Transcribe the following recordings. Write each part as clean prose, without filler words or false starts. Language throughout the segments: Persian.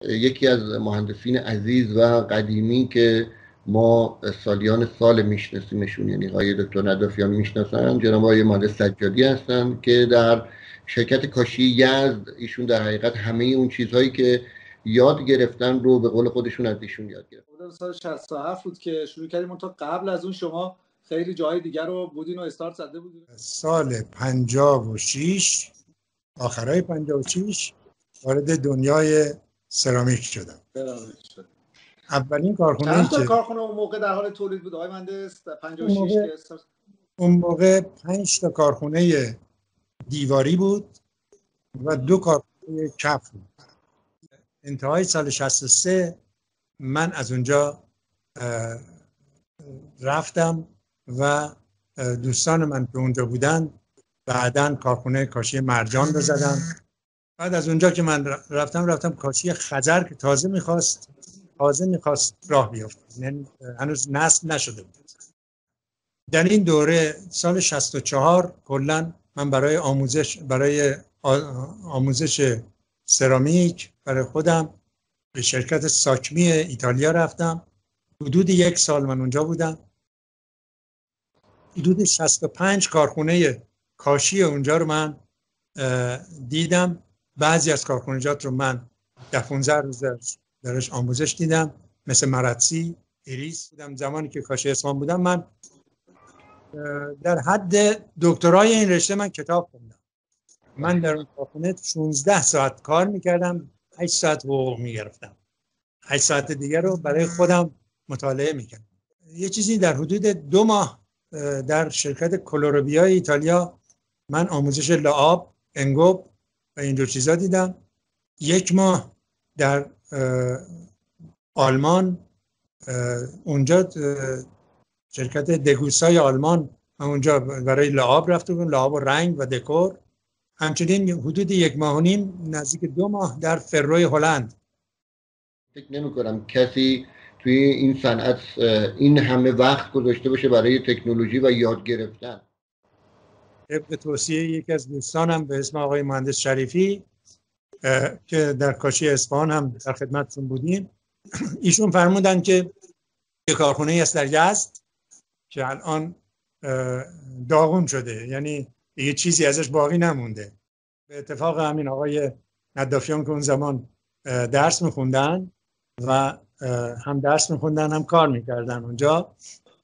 یکی از مهندسین عزیز و قدیمی که ما سالیان سال میشناسیمشون، یعنی آقای دکتر ندافیان میشناسن، جناب آقای مهندس سجادی هستن که در شرکت کاشی یزد ایشون در حقیقت همه اون چیزهایی که یاد گرفتن رو به قول خودشون از ایشون یاد گرفتن. سال 67 بود که شروع کردیم، تا قبل از اون شما خیلی جای دیگر رو بودین و استارت زده بودین. سال 56 آخرای 56 وارد دنیای سرامیک شدم. اولین کارخونه چند تا کارخونه اون موقع در حال تولید بود آقای مهندس؟ 56 که اون موقع 5 تا کارخونه دیواری بود و 2 کارخونه کف بود. انتهای سال 63 من از اونجا رفتم و دوستان من که اونجا بودن بعداً کارخونه کاشی مرجان رو زدم. بعد از اونجا که من رفتم کاشی خزر که تازه میخواست راه بیفته، یعنی هنوز نصب نشده بود. در این دوره سال 64 کلاً من برای آموزش سرامیک برای خودم به شرکت ساکمی ایتالیا رفتم. حدود 1 سال من اونجا بودم. حدود 65 کارخونه کاشی اونجا رو من دیدم. بعضی از کارخونجات رو من 15 روز درش آموزش دیدم، مثل مرتسی، ایریس بودم. زمانی که کاشی اصفهان بودم من در حد دکترای این رشته من کتاب خوندم. من در اون کارخونه 16 ساعت کار میکردم، 8 ساعت حقوق میگرفتم، 8 ساعت دیگر رو برای خودم مطالعه میکردم. یه چیزی در حدود 2 ماه در شرکت کلوروبیا ایتالیا من آموزش لعاب، انگوب و این جور چیزا دیدم. 1 ماه در آلمان، اونجا شرکت دگوسای آلمان، من اونجا برای لعاب رفته بودم، لعاب و رنگ و دکور. همچنین حدود 1 ماه و نیم، نزدیک 2 ماه در فرروی هلند. فکر نمی‌کنم کسی توی این صنعت این همه وقت گذاشته باشه برای تکنولوژی و یاد گرفتن. به توصیه یکی از دوستانم به اسم آقای مهندس شریفی که در کاشی اصفهان هم در خدمتشون بودیم، ایشون فرمودن که یک کارخونه است در یزد که الان داغون شده، یعنی یه چیزی ازش باقی نمونده. به اتفاق همین آقای ندافیان که اون زمان درس میخوندن و هم درس میخوندن هم کار میکردن اونجا،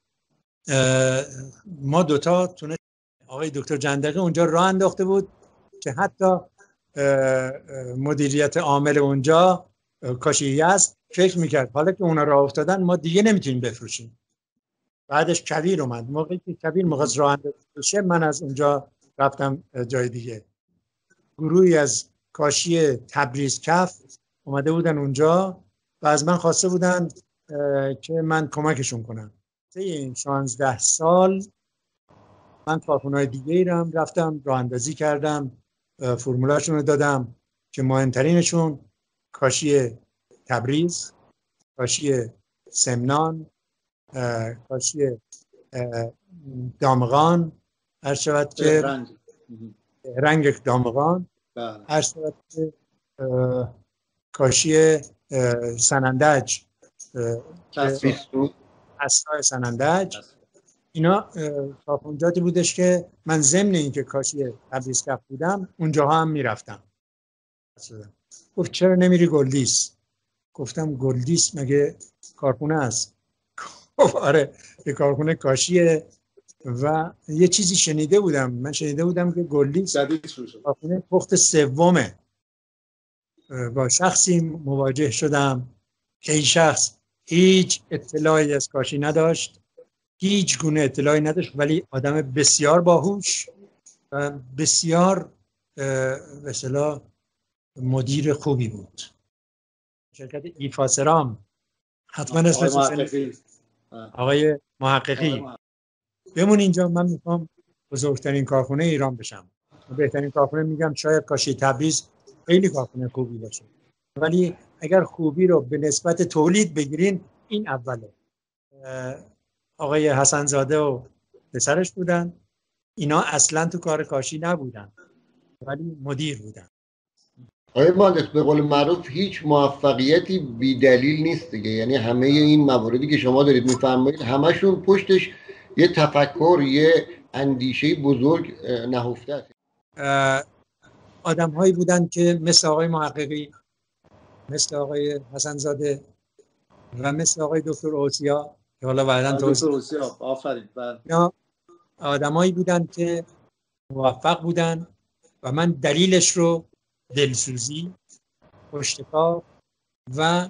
ما دوتا تونه آقای دکتر جندقی اونجا راه انداخته بود که حتی مدیریت عامل اونجا کاشی یزد فکر میکرد حالا که اونا راه افتادن ما دیگه نمیتونیم بفروشیم. بعدش کویر اومد. موقعی که کویر می‌خواست راه اندازی بشه، من از اونجا رفتم جای دیگه. گروهی از کاشی تبریز کف اومده بودن اونجا و از من خواسته بودن که من کمکشون کنم. طی این 16 سال من کارخونه‌های دیگه‌ای رو رفتم راه اندازی کردم، فرمولاشون رو دادم که مهمترینشون کاشی تبریز، کاشی سمنان، کاشی دامغان، هر شود که رنگ دامغان، هر شود که کاشی سنندج، اسرای سنندج. اینا کارخونجاتی بودش که من ضمن اینکه کاشی تبریز کف بودم اونجاها هم میرفتم. گفت چرا نمیری گلدیس؟ گفتم گلدیس مگه کارخونه است؟ گفت آره یه کارخونه کاشیه و یه چیزی شنیده بودم، من شنیده بودم که گلدیس کارخونه پخت سومه. با شخصی مواجه شدم که این شخص هیچ اطلاعی از کاشی نداشت، هیچ گونه اطلاعی نداشت، ولی آدم بسیار باهوش و بسیار به اصطلاح مدیر خوبی بود. شرکت ایفا سرام، حتما اسمش آقای محققی. بمون اینجا، من میخوام بزرگترین کارخونه ایران بشم. بهترین کارخونه میگم شاید کاشی تبریز خیلی کارخونه خوبی باشه، ولی اگر خوبی رو به نسبت تولید بگیرین این اوله. آقای حسن زاده و پسرش بودن، اینا اصلا تو کار کاشی نبودن ولی مدیر بودن. آقای مهندس به قول معروف هیچ موفقیتی بی دلیل نیست دیگه، یعنی همه این مواردی که شما دارید میفرمایید همشون پشتش یه تفکر، یه اندیشه بزرگ نهفته است. آدم هایی بودن که مثل آقای محققی، مثل آقای حسن‌زاده و مثل آقای دکتر اوسیا که حالا بعداً دکتر اوسیا آفرین، یا آدمایی بودن که موفق بودن و من دلیلش رو دلسوزی، پشتکار و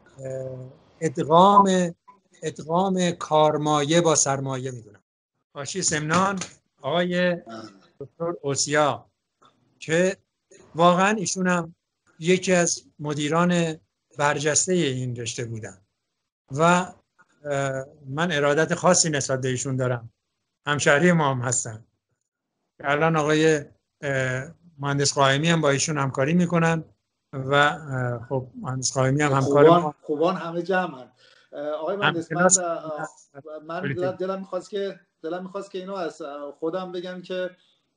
ادغام کارمایه با سرمایه میدونم. حاشیه سمنان آقای دکتر اوسیا که واقعا ایشون هم یکی از مدیران برجسته این رشته بودن و من ارادت خاصی نسبت به ایشون دارم. همشهری ما هم هستن. الان آقای مهندس قائمی هم با ایشون همکاری میکنن و خب مهندس قائمی هم همکار خوبان همه جمعن. آقای مهندس من دلم میخواست که اینو از خودم بگم که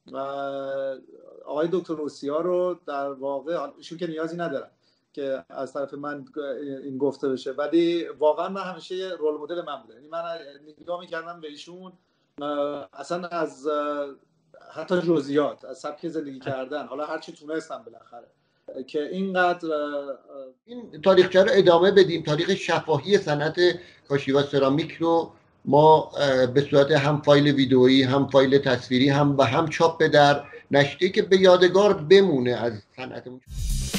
آقای دکتر اوسیا رو در واقع ایشون که نیازی ندارن که از طرف من این گفته بشه، ولی واقعا من همیشه رول مدل من بوده. یعنی من نگاه میکردم به ایشون اصلا از حتی جزئیات از سبک زندگی کردن، حالا هر چی تونستم بالاخره که اینقدر این تاریخچه رو ادامه بدیم. تاریخ شفاهی صنعت کاشی و سرامیک رو ما به صورت هم فایل ویدئویی، هم فایل تصویری، هم چاپ در نشریه که به یادگار بمونه از صنعت